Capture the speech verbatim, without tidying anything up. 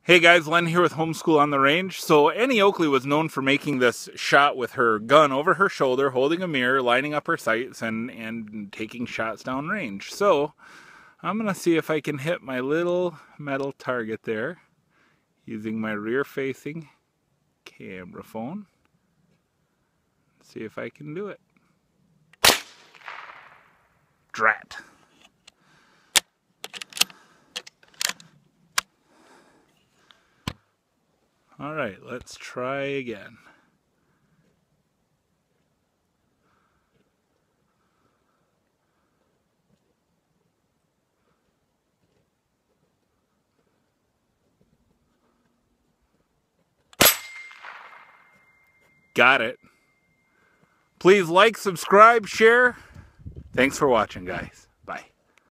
Hey guys, Len here with Homeschool on the Range. So Annie Oakley was known for making this shot with her gun over her shoulder, holding a mirror, lining up her sights, and, and taking shots down range. So I'm going to see if I can hit my little metal target there using my rear-facing camera phone. See if I can do it. Drat. All right, let's try again. Got it. Please like, subscribe, share. Thanks for watching, guys.